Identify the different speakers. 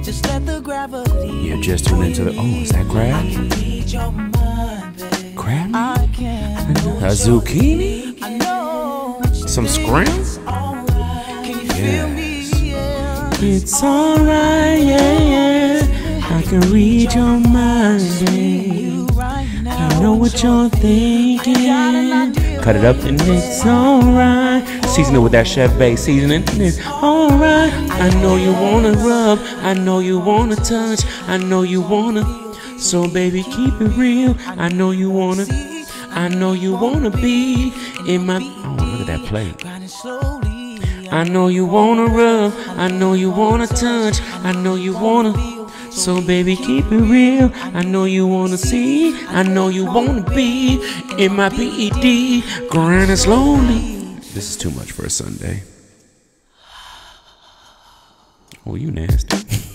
Speaker 1: Just let the gravity.
Speaker 2: You just tuned into the. Oh, is that crab?
Speaker 1: I can read your mind, babe.
Speaker 2: Crab?
Speaker 1: I can.
Speaker 2: A zucchini?
Speaker 1: I know.
Speaker 2: Some scrimp?
Speaker 1: Can you feel me? Yeah.
Speaker 2: It's alright, yeah. I can read your mind, babe. I know what you're thinking. Cut it up and it's alright. Season it with that Chef Bay seasoning. It's alright. I know you wanna rub. I know you wanna touch. I know you wanna. So baby, keep it real. I know you wanna. I know you wanna be in my. Oh, look at that plate. I know you wanna rub. I know you wanna touch. I know you wanna. So baby, keep it real. I know you wanna see. I know you wanna be in my PED. Grinding slowly. This is too much for a Sunday. Oh, you nasty.